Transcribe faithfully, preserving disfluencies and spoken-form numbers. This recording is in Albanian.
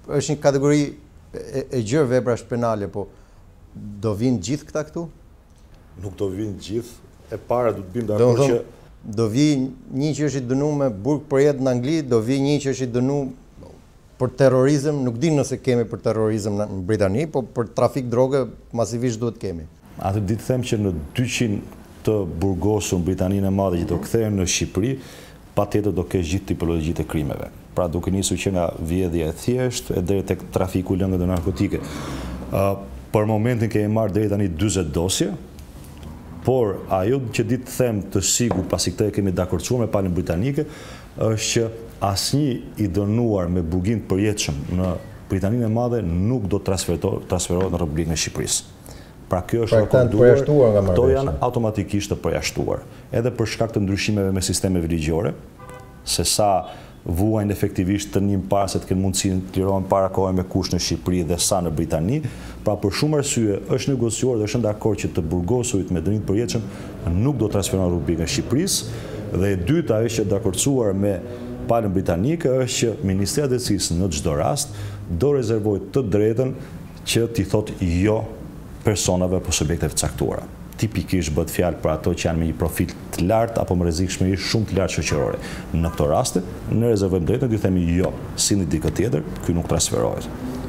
është një kategori e, e gjërë veprash penale, po do vinë gjithë këta këtu? Nuk do vinë gjithë. E para du të bim dakord që do vi një që është i dënuar me burg për jetë në Angli, do vi një që është i dënuar për terrorizëm, nuk di nëse kemi për terrorizëm në Britani, po për trafik droge masivisht duhet kemi. Atë ditë them që në dyqind të burgosur në Britaninë e Madhe që do kthehen në Shqipëri, patjetër do kesh gjithë tipologjitë e krimeve. Pra duke nisur që nga vjedhja e thjeshtë e deri tek trafiku i lëndëve narkotike. Uh, për momentin kemi marrë deri tani dyzet dosje, por ajo që ditë të them të sigur pasi këtë e kemi dakordsuar me palën britanike, është që asnjë i dënuar me burgim të përjetshëm në Britaninë e Madhe nuk do transferohet në Republikën e Shqipërisë. Pra kjo është rekorduar, këto janë automatikisht të përjashtuar. Edhe për shkak të ndryshimeve me sistemeve ligjore, se sa vuajnë efektivisht të njim para se të kenë mundësi të lirohen para kohë me kush në Shqipëri dhe sa në Britani, pra për shumë arsye është negociuar dhe është dakord që të burgosurit me dënim të përjetshëm nuk do transferohen në Republikën e Shqipërisë, dhe e dyta është që dakordsuar me palën britanike është që Ministria e Drejtësisë në çdo rast do rezervojë të drejtën që t'i thotë jo personave apo subjekteve të caktuara. Tipikisht bëhet fjalë për ato që janë me një profil të lartë apo me rrezikshmëri shumë të lartë shoqërore. Në këto raste ne rezervojmë drejtën të themi jo, si në dikë tjetër, ky nuk transferohet.